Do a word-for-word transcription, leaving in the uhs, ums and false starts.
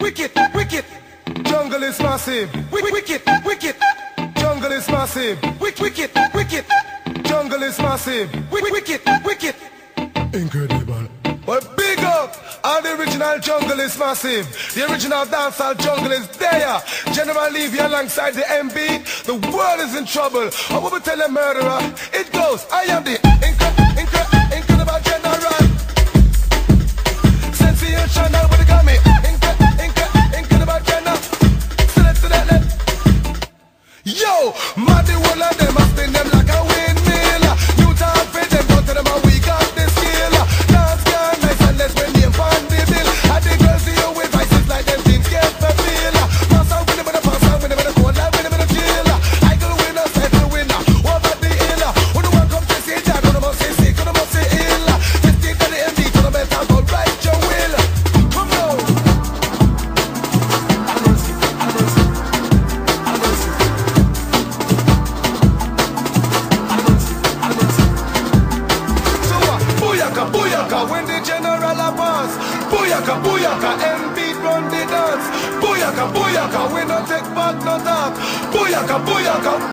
Wicked, wicked, jungle is massive. Wicked, wicked, jungle is massive. Wicked, wicked, jungle is massive. Wicked, wicked, incredible. But big up, all the original jungle is massive. The original dancehall jungle is there. General Levy alongside the M B. The world is in trouble. I will tell a murderer. It goes, I am the incredible, incredible, incredible general. Sensational with the gummy. Yo, Maddy, one of them, I spin them like a windmill. New talk for them, go to them and we got the skill. Dance can nice and let's bring them on the bill. And the girls see you with vices like them teams get the feel. Pass out with them in the pass out with them in the cold, like with them in the chill. I go winner, settle winner, over the hill. Who the one come to see Jack, who the must say sick, who the must say ill. Just think of the M D, to the better go right your will. Come on. Booyaka, when the general a pass. Booyaka, booyaka, M beat run the dance. Booyaka, booyaka, we no take back no talk. Booyaka, booyaka.